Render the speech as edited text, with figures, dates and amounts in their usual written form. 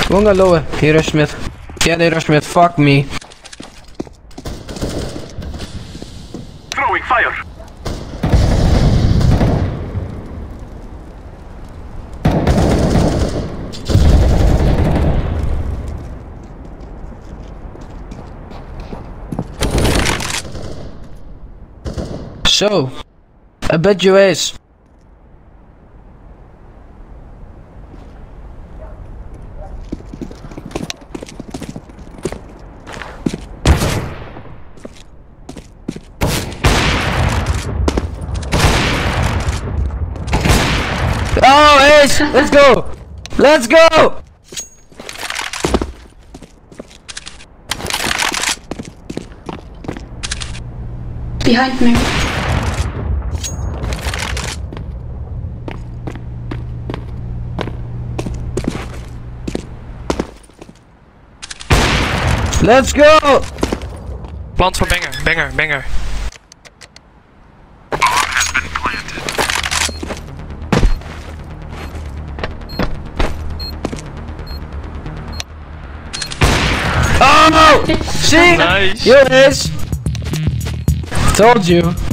Gewoon gaan lowen. Hier rush mid. Ja, they rush mid. Fuck me. Throwing fire. So, I bet you ace. Oh, ace! Let's go! Let's go! Behind me. Let's go! Plant for banger, banger, banger. Bomb has been planted. Oh no! See? Nice. You ace! Told you.